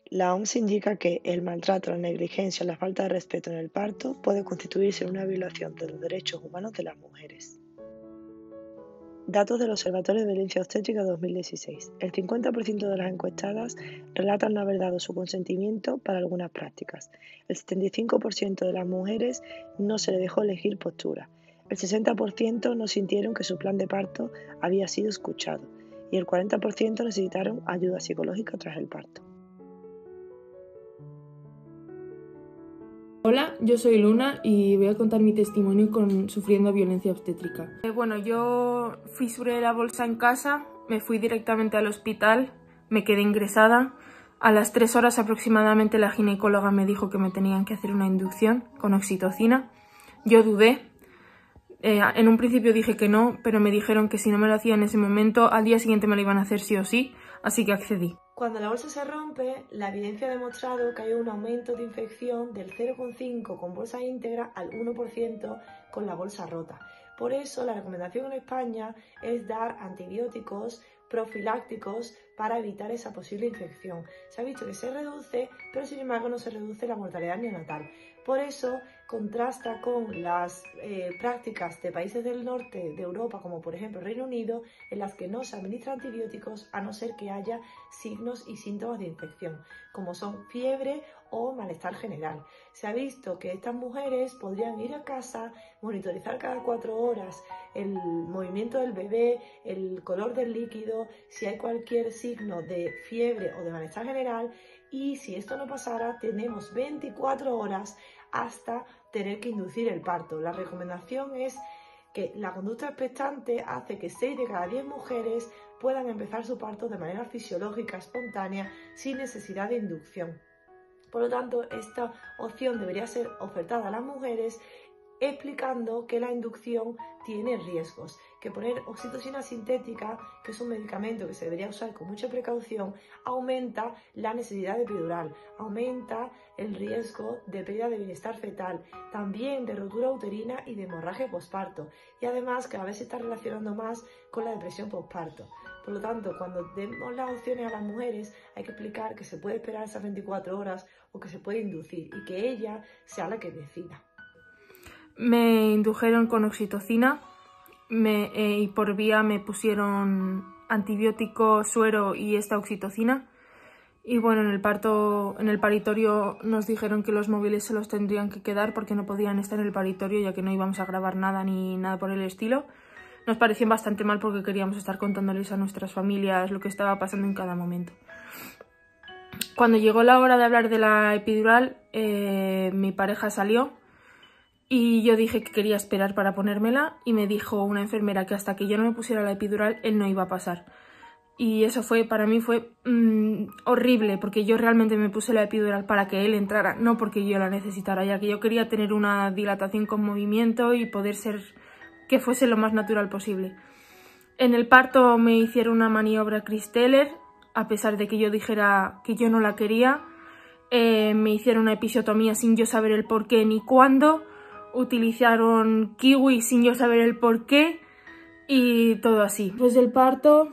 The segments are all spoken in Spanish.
La OMS indica que el maltrato, la negligencia o la falta de respeto en el parto puede constituirse en una violación de los derechos humanos de las mujeres. Datos del Observatorio de Violencia Obstétrica 2016. El 50% de las encuestadas relatan no haber dado su consentimiento para algunas prácticas. El 75% de las mujeres no se le dejó elegir postura. El 60% no sintieron que su plan de parto había sido escuchado. Y el 40% necesitaron ayuda psicológica tras el parto. Hola, yo soy Luna y voy a contar mi testimonio con sufriendo violencia obstétrica. Bueno, yo fisuré la bolsa en casa, me fui directamente al hospital, me quedé ingresada. A las 3 horas aproximadamente la ginecóloga me dijo que me tenían que hacer una inducción con oxitocina. Yo dudé. En un principio dije que no, pero me dijeron que si no me lo hacía en ese momento, al día siguiente me lo iban a hacer sí o sí, así que accedí. Cuando la bolsa se rompe, la evidencia ha demostrado que hay un aumento de infección del 0,5 con bolsa íntegra al 1% con la bolsa rota. Por eso la recomendación en España es dar antibióticos profilácticos para evitar esa posible infección. Se ha visto que se reduce, pero sin embargo no se reduce la mortalidad neonatal. Por eso contrasta con las prácticas de países del norte de Europa, como por ejemplo Reino Unido, en las que no se administran antibióticos a no ser que haya signos y síntomas de infección, como son fiebre o malestar general. Se ha visto que estas mujeres podrían ir a casa, monitorizar cada 4 horas el movimiento del bebé, el color del líquido, si hay cualquier signo de fiebre o de malestar general, y si esto no pasara, tenemos 24 horas hasta tener que inducir el parto. La recomendación es que la conducta expectante hace que 6 de cada 10 mujeres puedan empezar su parto de manera fisiológica, espontánea, sin necesidad de inducción. Por lo tanto, esta opción debería ser ofertada a las mujeres, explicando que la inducción tiene riesgos, que poner oxitocina sintética, que es un medicamento que se debería usar con mucha precaución, aumenta la necesidad de epidural, aumenta el riesgo de pérdida de bienestar fetal, también de rotura uterina y de hemorragia posparto, y además cada vez se está relacionando más con la depresión posparto. Por lo tanto, cuando demos las opciones a las mujeres, hay que explicar que se puede esperar esas 24 horas o que se puede inducir y que ella sea la que decida. Me indujeron con oxitocina y por vía me pusieron antibiótico, suero y esta oxitocina. Y bueno, en el paritorio nos dijeron que los móviles se los tendrían que quedar porque no podían estar en el paritorio, ya que no íbamos a grabar nada ni nada por el estilo. Nos pareció bastante mal porque queríamos estar contándoles a nuestras familias lo que estaba pasando en cada momento. Cuando llegó la hora de hablar de la epidural, mi pareja salió. Y yo dije que quería esperar para ponérmela y me dijo una enfermera que hasta que yo no me pusiera la epidural él no iba a pasar. Y eso para mí fue horrible, porque yo realmente me puse la epidural para que él entrara, no porque yo la necesitara, ya que yo quería tener una dilatación con movimiento y poder ser que fuese lo más natural posible. En el parto me hicieron una maniobra Christeller, a pesar de que yo dijera que yo no la quería. Me hicieron una episiotomía sin yo saber el por qué ni cuándo. Utilizaron kiwi sin yo saber el por qué y todo así. Después del parto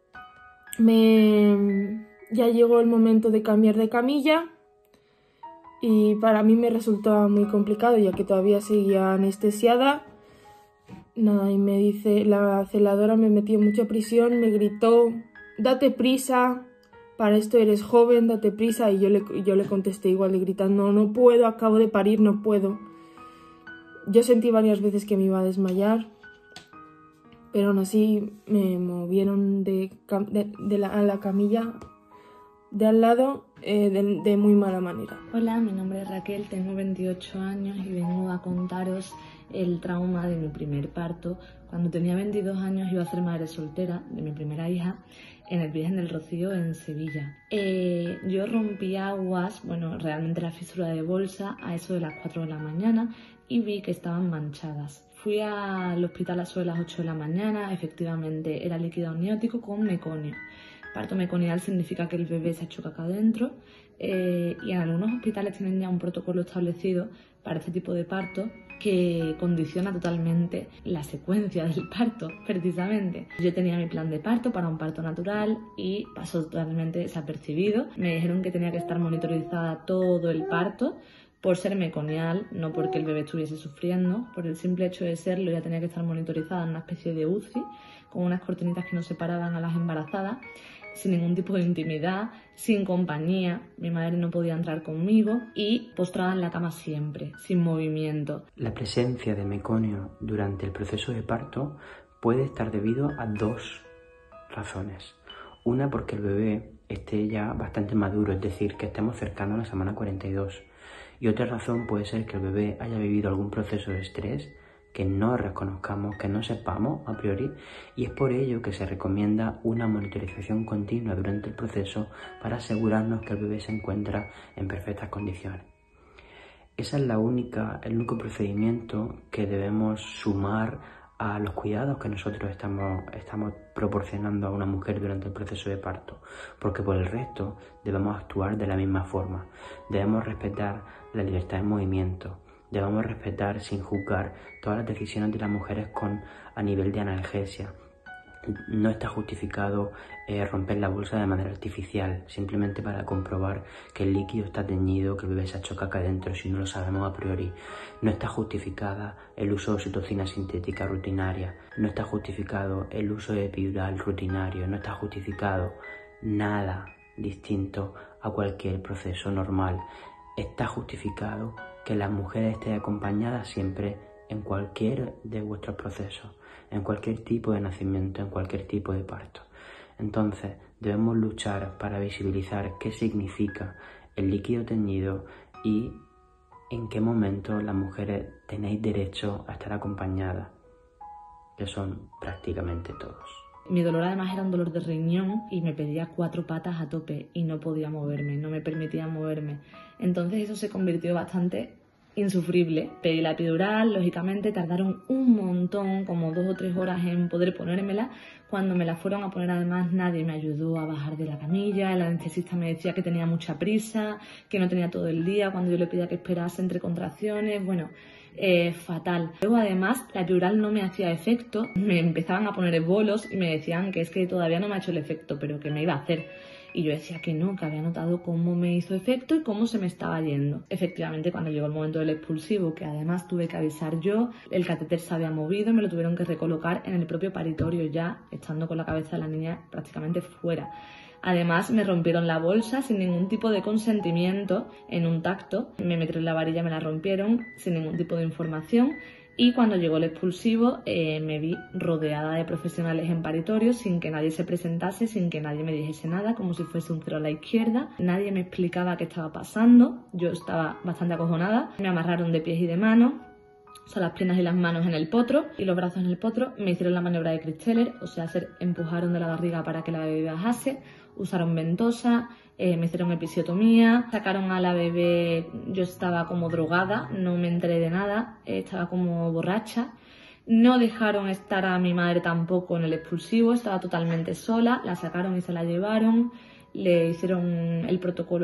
ya llegó el momento de cambiar de camilla y para mí me resultó muy complicado ya que todavía seguía anestesiada. Nada, y me dice, la celadora me metió mucha presión, me gritó, date prisa, para esto eres joven, date prisa, y yo le contesté igual gritando, no puedo, acabo de parir, no puedo. Yo sentí varias veces que me iba a desmayar, pero aún así me movieron a la camilla de al lado de muy mala manera. Hola, mi nombre es Raquel, tengo 28 años y vengo a contaros el trauma de mi primer parto. Cuando tenía 22 años iba a ser madre soltera de mi primera hija en el Virgen del Rocío en Sevilla. Yo rompí aguas, realmente la fisura de bolsa a eso de las 4 de la mañana y vi que estaban manchadas. Fui al hospital a eso de las 8 de la mañana, efectivamente era líquido amniótico con meconio. Parto meconial significa que el bebé se ha hecho caca dentro y en algunos hospitales tienen ya un protocolo establecido para este tipo de parto que condiciona totalmente la secuencia del parto, precisamente. Yo tenía mi plan de parto para un parto natural y pasó totalmente desapercibido. Me dijeron que tenía que estar monitorizada todo el parto por ser meconial, no porque el bebé estuviese sufriendo. Por el simple hecho de serlo ya tenía que estar monitorizada en una especie de UCI, con unas cortinitas que nos separaban a las embarazadas, sin ningún tipo de intimidad, sin compañía. Mi madre no podía entrar conmigo y postrada en la cama siempre, sin movimiento. La presencia de meconio durante el proceso de parto puede estar debido a dos razones. Una, porque el bebé esté ya bastante maduro, es decir, que estemos cercanos a la semana 42. Y otra razón puede ser que el bebé haya vivido algún proceso de estrés que no reconozcamos, que no sepamos a priori, y es por ello que se recomienda una monitorización continua durante el proceso para asegurarnos que el bebé se encuentra en perfectas condiciones. Ese es el único procedimiento que debemos sumar a los cuidados que nosotros estamos proporcionando a una mujer durante el proceso de parto, porque por el resto debemos actuar de la misma forma. Debemos respetar la libertad de movimiento, debemos respetar sin juzgar todas las decisiones de las mujeres a nivel de analgesia. No está justificado romper la bolsa de manera artificial, simplemente para comprobar que el líquido está teñido, que el bebé se ha hecho caca dentro, si no lo sabemos a priori. No está justificada el uso de oxitocina sintética rutinaria, no está justificado el uso de epidural rutinario, no está justificado nada distinto a cualquier proceso normal. Está justificado que las mujeres estén acompañadas siempre en cualquier de vuestros procesos, en cualquier tipo de nacimiento, en cualquier tipo de parto. Entonces, debemos luchar para visibilizar qué significa el líquido teñido y en qué momento las mujeres tenéis derecho a estar acompañadas, que son prácticamente todos. Mi dolor además era un dolor de riñón y me pedía 4 patas a tope y no podía moverme, no me permitía moverme. Entonces eso se convirtió bastante insufrible. Pedí la epidural, lógicamente tardaron un montón, como 2 o 3 horas en poder ponérmela. Cuando me la fueron a poner, además, nadie me ayudó a bajar de la camilla. El anestesista me decía que tenía mucha prisa, que no tenía todo el día, cuando yo le pedía que esperase entre contracciones. Bueno, fatal. Luego, además, la epidural no me hacía efecto. Me empezaban a poner bolos y me decían que es que todavía no me ha hecho el efecto, pero que me iba a hacer. Y yo decía que no, que había notado cómo me hizo efecto y cómo se me estaba yendo. Efectivamente, cuando llegó el momento del expulsivo, que además tuve que avisar yo, el catéter se había movido y me lo tuvieron que recolocar en el propio paritorio ya, estando con la cabeza de la niña prácticamente fuera. Además, me rompieron la bolsa sin ningún tipo de consentimiento en un tacto. Me metieron la varilla, me la rompieron sin ningún tipo de información. Y cuando llegó el expulsivo me vi rodeada de profesionales en paritorio sin que nadie se presentase, sin que nadie me dijese nada, como si fuese un cero a la izquierda. Nadie me explicaba qué estaba pasando, yo estaba bastante acojonada. Me amarraron de pies y de manos, o sea, las piernas y las manos en el potro y los brazos en el potro. Me hicieron la maniobra de Christeller, o sea, empujaron de la barriga para que la bebé bajase, usaron ventosa, me hicieron episiotomía, sacaron a la bebé. Yo estaba como drogada, no me enteré de nada, estaba como borracha. No dejaron estar a mi madre tampoco en el expulsivo, estaba totalmente sola, la sacaron y se la llevaron. Le hicieron el protocolo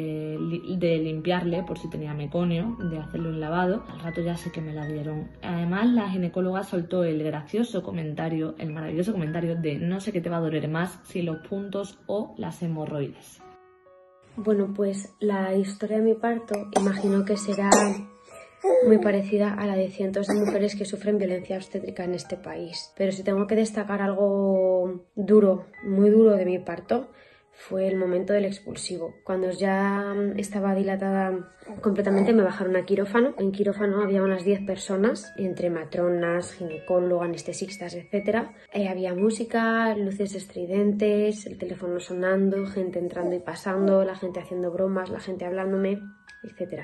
de limpiarle por si tenía meconio, de hacerle un lavado. Al rato ya sé que me la dieron. Además, la ginecóloga soltó el gracioso comentario, el maravilloso comentario de no sé qué te va a doler más, si los puntos o las hemorroides. Bueno, pues la historia de mi parto imagino que será muy parecida a la de cientos de mujeres que sufren violencia obstétrica en este país. Pero si tengo que destacar algo duro, muy duro de mi parto, fue el momento del expulsivo. Cuando ya estaba dilatada completamente me bajaron a quirófano. En quirófano había unas 10 personas, entre matronas, ginecólogo, anestesistas, etc. Había música, luces estridentes, el teléfono sonando, gente entrando y pasando, la gente haciendo bromas, la gente hablándome, etc.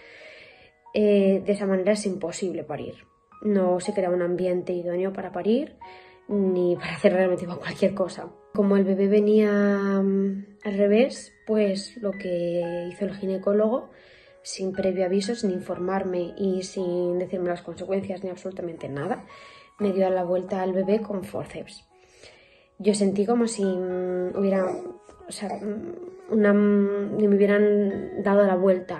De esa manera es imposible parir. No se crea un ambiente idóneo para parir ni para hacer realmente cualquier cosa. Como el bebé venía al revés, pues lo que hizo el ginecólogo, sin previo aviso, sin informarme y sin decirme las consecuencias ni absolutamente nada, me dio la vuelta al bebé con forceps. Yo sentí como si me hubieran dado la vuelta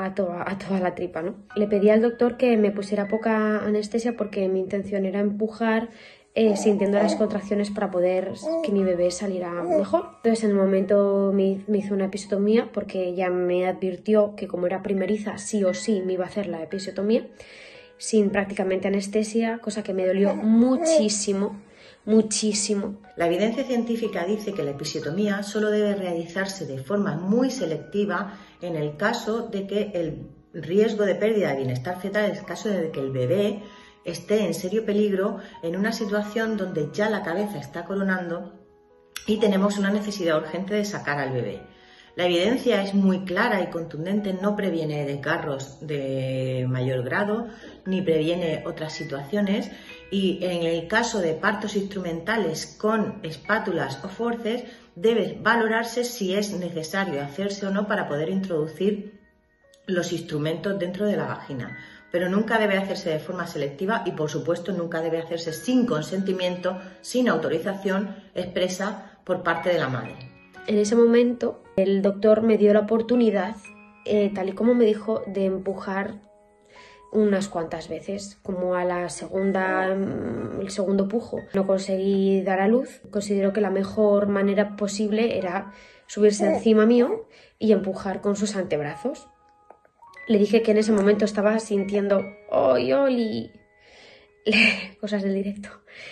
a toda la tripa, ¿no? Le pedí al doctor que me pusiera poca anestesia porque mi intención era empujar sintiendo las contracciones para poder que mi bebé saliera mejor. Entonces en el momento me hizo una episiotomía porque ella me advirtió que como era primeriza sí o sí me iba a hacer la episiotomía sin prácticamente anestesia, cosa que me dolió muchísimo. La evidencia científica dice que la episiotomía solo debe realizarse de forma muy selectiva en el caso de que el riesgo de pérdida de bienestar fetal, en el caso de que el bebé esté en serio peligro en una situación donde ya la cabeza está coronando y tenemos una necesidad urgente de sacar al bebé. La evidencia es muy clara y contundente, no previene desgarros de mayor grado ni previene otras situaciones, y en el caso de partos instrumentales con espátulas o forceps debe valorarse si es necesario hacerse o no para poder introducir los instrumentos dentro de la vagina, pero nunca debe hacerse de forma selectiva y por supuesto nunca debe hacerse sin consentimiento, sin autorización expresa por parte de la madre. En ese momento el doctor me dio la oportunidad, tal y como me dijo, de empujar unas cuantas veces, como a la el segundo pujo. No conseguí dar a luz. Considero que la mejor manera posible era subirse encima mío y empujar con sus antebrazos. Le dije que en ese momento estaba sintiendo oli, cosas del directo.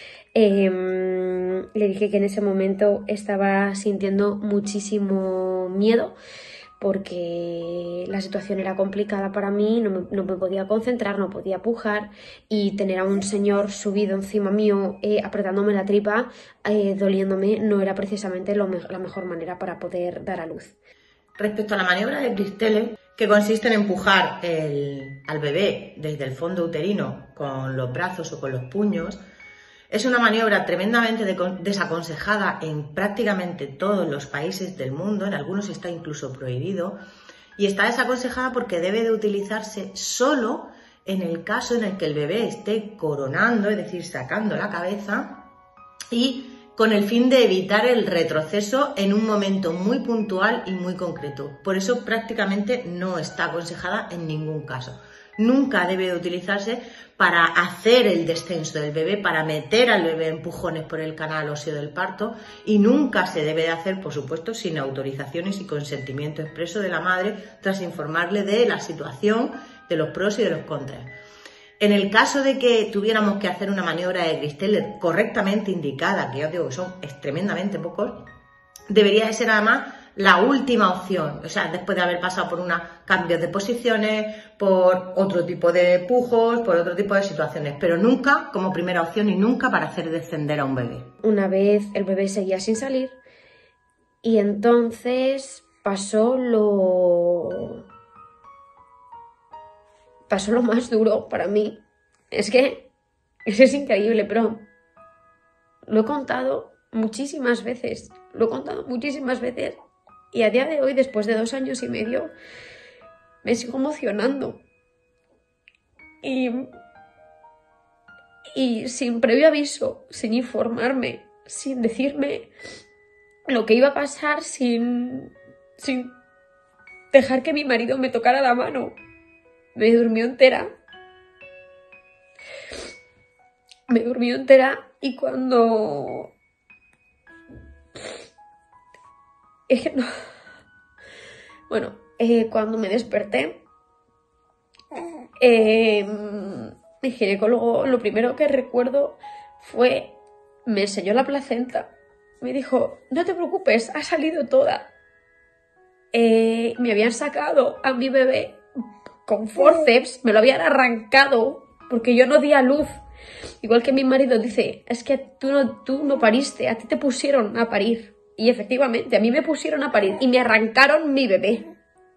Le dije que en ese momento estaba sintiendo muchísimo miedo porque la situación era complicada para mí, no me podía concentrar, no podía pujar, y tener a un señor subido encima mío apretándome la tripa, doliéndome, no era precisamente la mejor manera para poder dar a luz. Respecto a la maniobra de Christelle, que consiste en empujar al bebé desde el fondo uterino con los brazos o con los puños, es una maniobra tremendamente desaconsejada en prácticamente todos los países del mundo, en algunos está incluso prohibido, y está desaconsejada porque debe de utilizarse solo en el caso en el que el bebé esté coronando, es decir, sacando la cabeza, y con el fin de evitar el retroceso en un momento muy puntual y muy concreto. Por eso prácticamente no está aconsejada en ningún caso. Nunca debe de utilizarse para hacer el descenso del bebé, para meter al bebé empujones por el canal óseo del parto, y nunca se debe de hacer, por supuesto, sin autorizaciones y consentimiento expreso de la madre tras informarle de la situación, de los pros y de los contras. En el caso de que tuviéramos que hacer una maniobra de Christelle correctamente indicada, que ya os digo que son tremendamente pocos, debería de ser además la última opción, o sea, después de haber pasado por unos cambios de posiciones, por otro tipo de pujos, por otro tipo de situaciones, pero nunca como primera opción y nunca para hacer descender a un bebé. Una vez el bebé seguía sin salir y entonces pasó lo más duro para mí. Es que es increíble, pero lo he contado muchísimas veces. Y a día de hoy, después de 2 años y medio, me sigo emocionando. Y sin previo aviso, sin informarme, sin decirme lo que iba a pasar, sin dejar que mi marido me tocara la mano, me durmió entera. Y cuando... cuando me desperté, mi ginecólogo lo primero que recuerdo fue, me enseñó la placenta, me dijo, no te preocupes, ha salido toda. Me habían sacado a mi bebé con forceps, me lo habían arrancado porque yo no di a luz. Igual que mi marido dice, es que tú no pariste, a ti te pusieron a parir. Y efectivamente, a mí me pusieron a parir y me arrancaron mi bebé.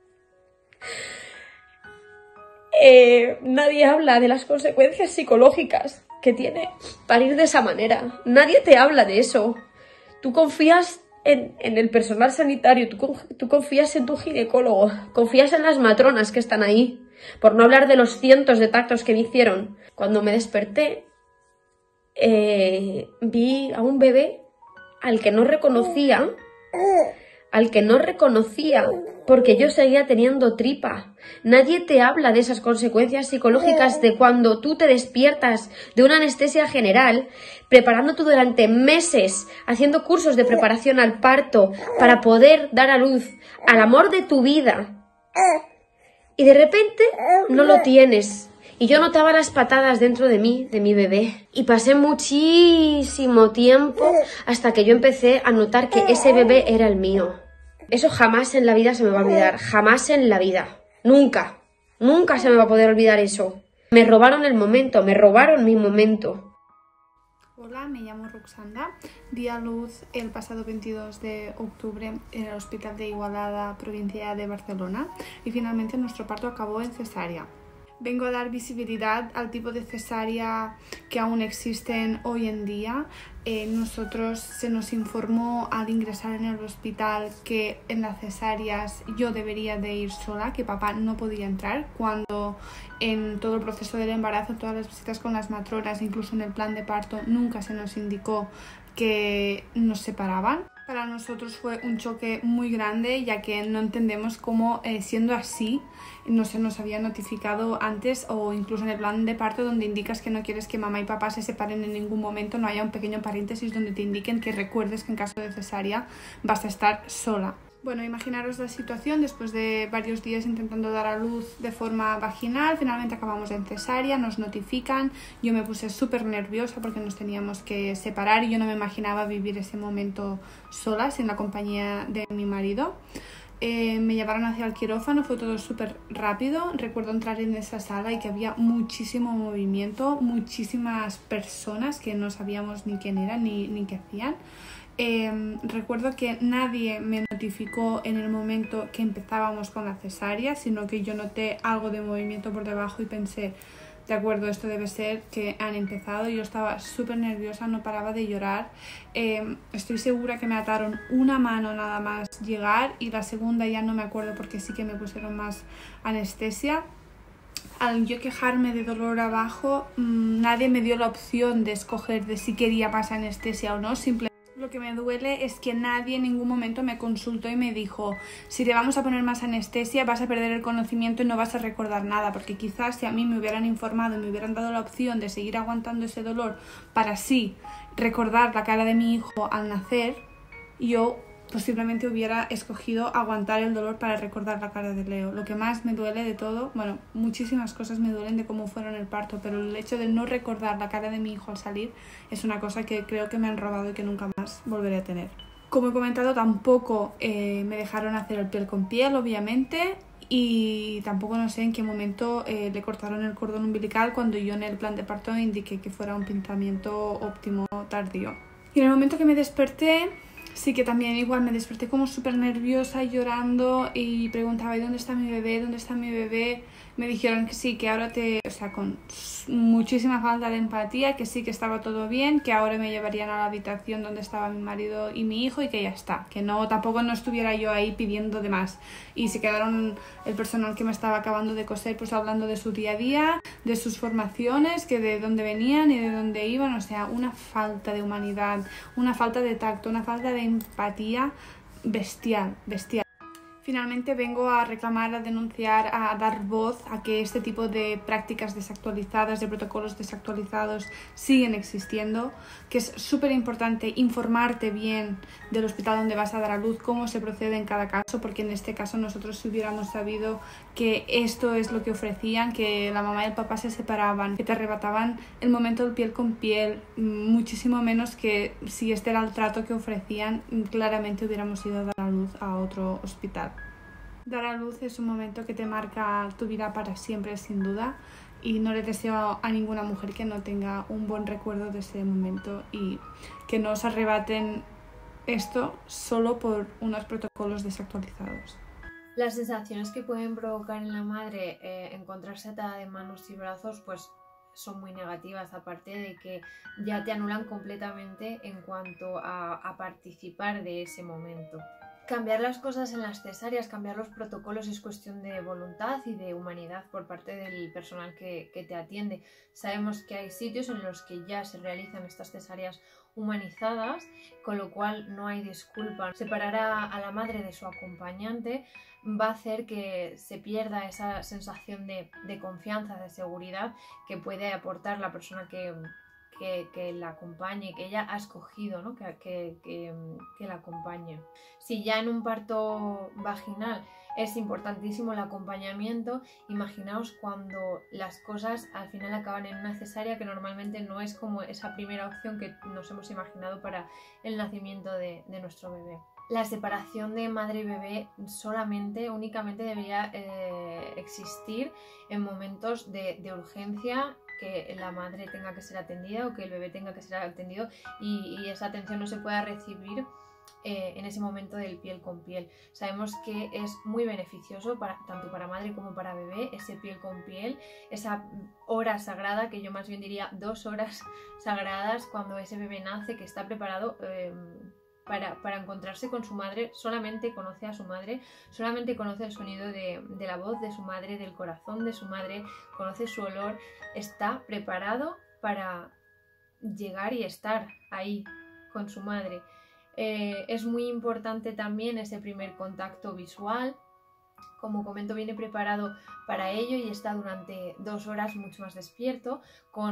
Nadie habla de las consecuencias psicológicas que tiene parir de esa manera. Nadie te habla de eso. Tú confías en el personal sanitario, tú confías en tu ginecólogo, confías en las matronas que están ahí, por no hablar de los cientos de tactos que me hicieron. Cuando me desperté, vi a un bebé al que no reconocía porque yo seguía teniendo tripa. Nadie te habla de esas consecuencias psicológicas de cuando tú te despiertas de una anestesia general, preparándote durante meses, haciendo cursos de preparación al parto para poder dar a luz al amor de tu vida. Y de repente no lo tienes. Y yo notaba las patadas dentro de mí, de mi bebé. Y pasé muchísimo tiempo hasta que yo empecé a notar que ese bebé era el mío. Eso jamás en la vida se me va a olvidar, jamás en la vida, nunca, nunca se me va a poder olvidar eso. Me robaron el momento, me robaron mi momento. Hola, me llamo Roxanda, di a luz el pasado 22 de octubre en el Hospital de Igualada, provincia de Barcelona, y finalmente nuestro parto acabó en cesárea. Vengo a dar visibilidad al tipo de cesárea que aún existen hoy en día. Nosotros se nos informó al ingresar en el hospital que en las cesáreas yo debería de ir sola, que papá no podía entrar, cuando en todo el proceso del embarazo, en todas las visitas con las matronas, incluso en el plan de parto, nunca se nos indicó que nos separaban. Para nosotros fue un choque muy grande, ya que no entendemos cómo, siendo así, no se nos había notificado antes, o incluso en el plan de parto donde indicas que no quieres que mamá y papá se separen en ningún momento, no haya un pequeño paréntesis donde te indiquen que recuerdes que en caso de cesárea vas a estar sola. Bueno, imaginaros la situación, después de varios días intentando dar a luz de forma vaginal, finalmente acabamos en cesárea, nos notifican, yo me puse súper nerviosa porque nos teníamos que separar y yo no me imaginaba vivir ese momento sola, sin la compañía de mi marido. Me llevaron hacia el quirófano, fue todo súper rápido. Recuerdo entrar en esa sala y que había muchísimo movimiento, muchísimas personas que no sabíamos ni quién eran ni qué hacían. Recuerdo que nadie me notificó en el momento que empezábamos con la cesárea, sino que yo noté algo de movimiento por debajo y pensé, de acuerdo, esto debe ser que han empezado. Yo estaba súper nerviosa, no paraba de llorar. Estoy segura que me ataron una mano nada más llegar y la segunda ya no me acuerdo porque sí que me pusieron más anestesia. Al yo quejarme de dolor abajo, nadie me dio la opción de escoger de si quería más anestesia o no. Simplemente lo que me duele es que nadie en ningún momento me consultó y me dijo, si te vamos a poner más anestesia vas a perder el conocimiento y no vas a recordar nada, porque quizás si a mí me hubieran informado y me hubieran dado la opción de seguir aguantando ese dolor para así recordar la cara de mi hijo al nacer, yo posiblemente hubiera escogido aguantar el dolor para recordar la cara de Leo. Lo que más me duele de todo, bueno, muchísimas cosas me duelen de cómo fueron el parto, pero el hecho de no recordar la cara de mi hijo al salir es una cosa que creo que me han robado y que nunca más volveré a tener. Como he comentado, tampoco me dejaron hacer el piel con piel, obviamente, y tampoco no sé en qué momento le cortaron el cordón umbilical cuando yo en el plan de parto indiqué que fuera un pinzamiento óptimo tardío. Y en el momento que me desperté, sí que también igual me desperté como súper nerviosa, llorando y preguntaba, ¿y dónde está mi bebé? ¿Dónde está mi bebé? Me dijeron que sí, que ahora con muchísima falta de empatía, que sí que estaba todo bien, que ahora me llevarían a la habitación donde estaba mi marido y mi hijo y que ya está, que no, tampoco no estuviera yo ahí pidiendo de más. Y se quedaron el personal que me estaba acabando de coser pues hablando de su día a día, de sus formaciones, que de dónde venían y de dónde iban, o sea, una falta de humanidad, una falta de tacto, una falta de empatía bestial, bestial. Finalmente vengo a reclamar, a denunciar, a dar voz a que este tipo de prácticas desactualizadas, de protocolos desactualizados siguen existiendo, que es súper importante informarte bien del hospital donde vas a dar a luz, cómo se procede en cada caso, porque en este caso nosotros si hubiéramos sabido que esto es lo que ofrecían, que la mamá y el papá se separaban, que te arrebataban el momento del piel con piel, muchísimo menos que si este era el trato que ofrecían, claramente hubiéramos ido a dar a luz a otro hospital. Dar a luz es un momento que te marca tu vida para siempre, sin duda, y no le deseo a ninguna mujer que no tenga un buen recuerdo de ese momento y que no os arrebaten esto solo por unos protocolos desactualizados. Las sensaciones que pueden provocar en la madre encontrarse atada de manos y brazos pues son muy negativas, aparte de que ya te anulan completamente en cuanto a participar de ese momento. Cambiar las cosas en las cesáreas, cambiar los protocolos es cuestión de voluntad y de humanidad por parte del personal que te atiende. Sabemos que hay sitios en los que ya se realizan estas cesáreas humanizadas, con lo cual no hay disculpa. Separar a la madre de su acompañante va a hacer que se pierda esa sensación de confianza, de seguridad que puede aportar la persona que la acompañe, que ella ha escogido, ¿no? que la acompañe. Si ya en un parto vaginal es importantísimo el acompañamiento, imaginaos cuando las cosas al final acaban en una cesárea, que normalmente no es como esa primera opción que nos hemos imaginado para el nacimiento de nuestro bebé. La separación de madre y bebé únicamente debería existir en momentos de urgencia, que la madre tenga que ser atendida o que el bebé tenga que ser atendido y esa atención no se pueda recibir en ese momento del piel con piel. Sabemos que es muy beneficioso tanto para madre como para bebé ese piel con piel, esa hora sagrada, que yo más bien diría 2 horas sagradas cuando ese bebé nace, que está preparado para encontrarse con su madre. Solamente conoce a su madre, solamente conoce el sonido de la voz de su madre, del corazón de su madre, conoce su olor, está preparado para llegar y estar ahí con su madre. Es muy importante también ese primer contacto visual. Como comento, viene preparado para ello y está durante 2 horas mucho más despierto,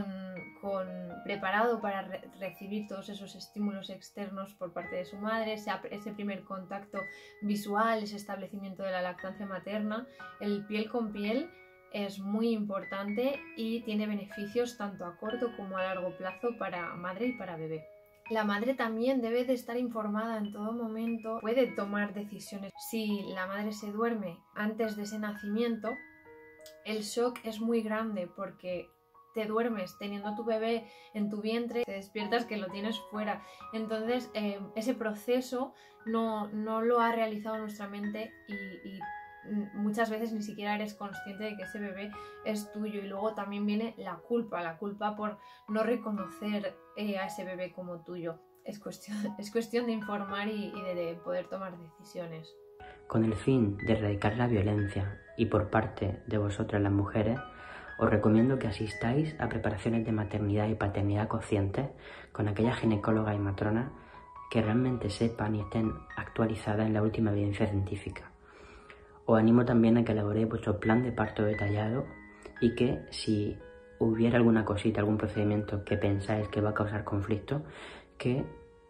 preparado para recibir todos esos estímulos externos por parte de su madre, ese primer contacto visual, ese establecimiento de la lactancia materna. El piel con piel es muy importante y tiene beneficios tanto a corto como a largo plazo para madre y para bebé. La madre también debe de estar informada en todo momento, puede tomar decisiones. Si la madre se duerme antes de ese nacimiento, el shock es muy grande porque te duermes teniendo a tu bebé en tu vientre, te despiertas que lo tienes fuera. Entonces ese proceso no lo ha realizado nuestra mente y muchas veces ni siquiera eres consciente de que ese bebé es tuyo. Y luego también viene la culpa por no reconocer a ese bebé como tuyo. Es cuestión de informar y de poder tomar decisiones. Con el fin de erradicar la violencia y por parte de vosotras las mujeres, os recomiendo que asistáis a preparaciones de maternidad y paternidad conscientes con aquellas ginecólogas y matronas que realmente sepan y estén actualizadas en la última evidencia científica. Os animo también a que elaboréis vuestro plan de parto detallado y que si hubiera alguna cosita, algún procedimiento que pensáis que va a causar conflicto, que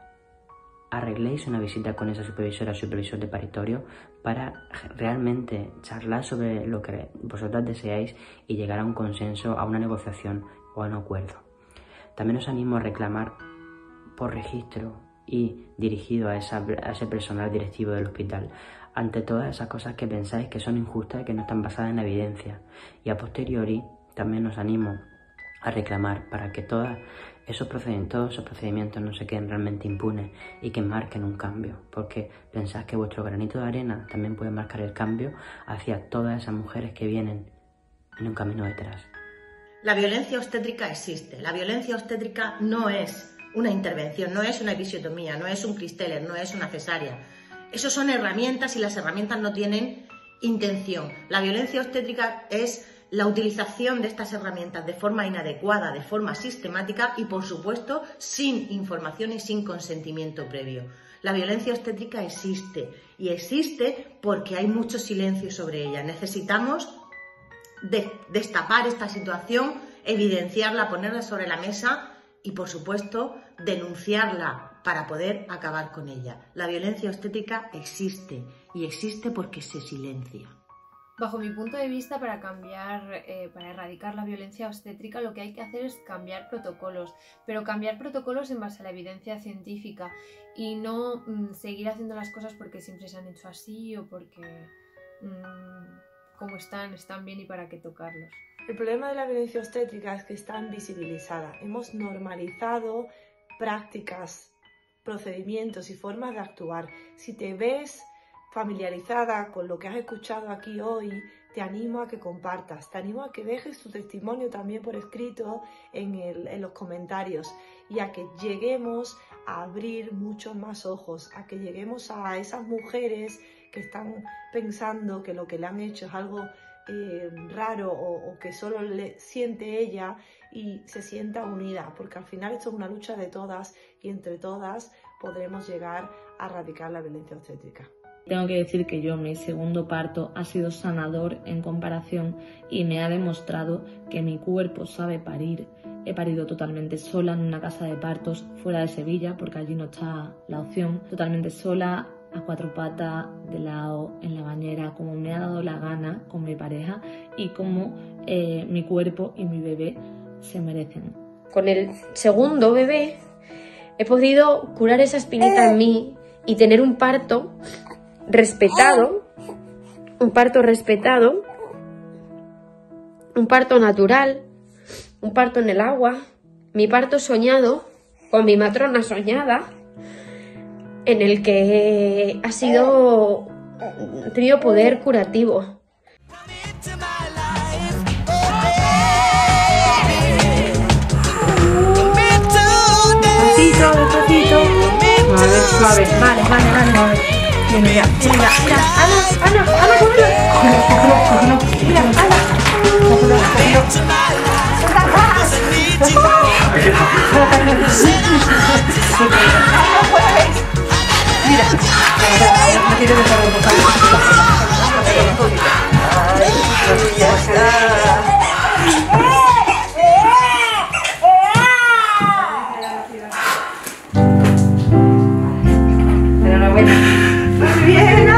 arregléis una visita con esa supervisora o supervisor de paritorio para realmente charlar sobre lo que vosotras deseáis y llegar a un consenso, a una negociación o a un acuerdo. También os animo a reclamar por registro y dirigido a ese personal directivo del hospital ante todas esas cosas que pensáis que son injustas y que no están basadas en la evidencia. Y a posteriori también os animo a reclamar para que todos esos procedimientos no se queden realmente impunes y que marquen un cambio, porque pensad que vuestro granito de arena también puede marcar el cambio hacia todas esas mujeres que vienen en un camino detrás. La violencia obstétrica existe. La violencia obstétrica no es una intervención, no es una episiotomía, no es un Christeller, no es una cesárea. Esos son herramientas y las herramientas no tienen intención. La violencia obstétrica es la utilización de estas herramientas de forma inadecuada, de forma sistemática y, por supuesto, sin información y sin consentimiento previo. La violencia obstétrica existe y existe porque hay mucho silencio sobre ella. Necesitamos destapar esta situación, evidenciarla, ponerla sobre la mesa y, por supuesto, denunciarla para poder acabar con ella. La violencia obstétrica existe y existe porque se silencia. Bajo mi punto de vista, para erradicar la violencia obstétrica, lo que hay que hacer es cambiar protocolos, pero cambiar protocolos en base a la evidencia científica y no seguir haciendo las cosas porque siempre se han hecho así o porque como están bien y para qué tocarlos. El problema de la violencia obstétrica es que está invisibilizada. Hemos normalizado prácticas, procedimientos y formas de actuar. Si te ves familiarizada con lo que has escuchado aquí hoy, te animo a que compartas, te animo a que dejes tu testimonio también por escrito en los comentarios y a que lleguemos a abrir muchos más ojos, a que lleguemos a esas mujeres que están pensando que lo que le han hecho es algo raro o que solo le siente ella, y se sienta unida, porque al final esto es una lucha de todas y entre todas podremos llegar a erradicar la violencia obstétrica. Tengo que decir que mi segundo parto ha sido sanador en comparación y me ha demostrado que mi cuerpo sabe parir. He parido totalmente sola en una casa de partos fuera de Sevilla, porque allí no está la opción, totalmente sola, a 4 patas, de lado, en la bañera, como me ha dado la gana con mi pareja y como mi cuerpo y mi bebé se merecen. Con el segundo bebé he podido curar esa espinita en mí y tener un parto respetado, un parto natural, un parto en el agua, mi parto soñado con mi matrona soñada, en el que ha tenido poder curativo. Despacito. A ver, suave. Vale. Mira, Ana, cógelo. Mira, Ana. Enhorabuena. Muy bien.